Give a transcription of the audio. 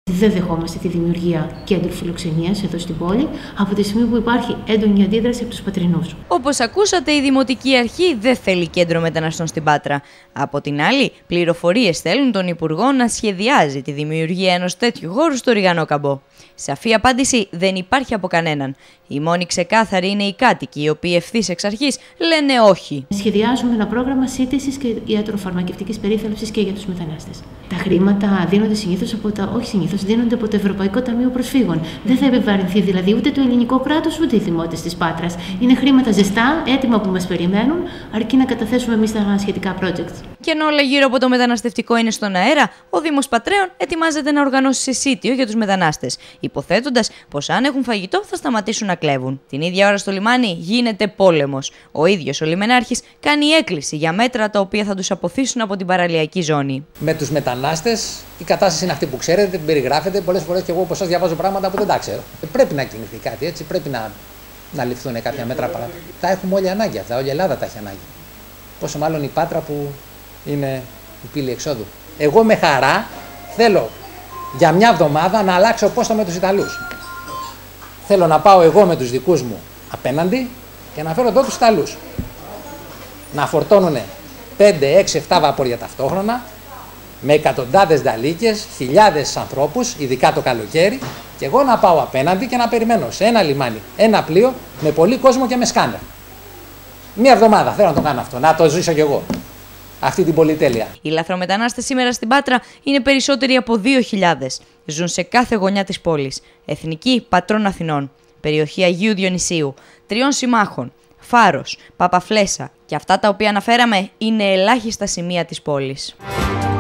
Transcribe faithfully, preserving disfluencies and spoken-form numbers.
Δεν δεχόμαστε τη δημιουργία κέντρου φιλοξενίας εδώ στην πόλη, από τη στιγμή που υπάρχει έντονη αντίδραση από τους πατρινούς. Όπως ακούσατε, η Δημοτική Αρχή δεν θέλει κέντρο μεταναστών στην Πάτρα. Από την άλλη, πληροφορίες στέλνουν τον Υπουργό να σχεδιάζει τη δημιουργία ενός τέτοιου χώρου στο Ριγανό Καμπό. Σαφή απάντηση δεν υπάρχει από κανέναν. Η μόνη ξεκάθαρη είναι οι κάτοικοι, οι οποίοι ευθύς εξ αρχής λένε όχι. Σχεδιάζουμε ένα πρόγραμμα σύντησης και ιατροφαρμακευτικής περίθαλψης και για τους μετανάστες. Τα χρήματα δίνονται συνήθως από τα, όχι συνήθως, δίνονται από το Ευρωπαϊκό Ταμείο Προσφύγων. Δεν θα επιβαρυνθεί δηλαδή ούτε το ελληνικό κράτος ούτε οι δημότες της Πάτρας. Είναι χρήματα ζεστά, έτοιμα που μας περιμένουν, αρκεί να καταθέσουμε εμείς τα σχετικά projects. Και ενώ όλα γύρω από το μεταναστευτικό είναι στον αέρα, ο Δήμος Πατρέων ετοιμάζεται να οργανώσει συσίτιο για τους μετανάστες, υποθέτοντας πως αν έχουν φαγητό θα σταματήσουν να κλέβουν. Την ίδια ώρα στο λιμάνι γίνεται πόλεμος. Ο ίδιος ο λιμενάρχης κάνει έκκληση για μέτρα τα οποία θα τους αποθήσουν από την παραλιακή ζώνη. Με τους μετανάστες η κατάσταση είναι αυτή που ξέρετε, την περιγράφετε. Πολλές φορές και εγώ από εσάς διαβάζω πράγματα που δεν τα ξέρω. Πρέπει να κινηθεί κάτι έτσι, πρέπει να, να ληφθούν κάποια μέτρα παράδειγμα. Τα έχουμε όλοι ανάγκη αυτά, όλη η Ελλάδα τα έχει ανάγκη. Πόσο μάλλον η Πάτρα που είναι η πύλη εξόδου. Εγώ με χαρά θέλω για μια εβδομάδα να αλλάξω πόστο με τους Ιταλούς. Θέλω να πάω εγώ με τους δικούς μου απέναντι και να φέρω εδώ τους Ιταλούς. Να φορτώνουν πέντε, έξι, επτά βαπόρια ταυτόχρονα, με εκατοντάδες νταλίκες, χιλιάδες ανθρώπους, ειδικά το καλοκαίρι, και εγώ να πάω απέναντι και να περιμένω σε ένα λιμάνι, ένα πλοίο με πολύ κόσμο και με σκάνερ. Μία εβδομάδα θέλω να το κάνω αυτό, να το ζήσω κι εγώ. Αυτή την πολυτέλεια. Οι λαθρομετανάστες σήμερα στην Πάτρα είναι περισσότεροι από δύο χιλιάδες. Ζουν σε κάθε γωνιά της πόλης. Εθνική Πατρών Αθηνών, περιοχή Αγίου Διονυσίου, Τριών Συμμάχων, Φάρος, Παπαφλέσσα και αυτά τα οποία αναφέραμε είναι ελάχιστα σημεία της πόλης.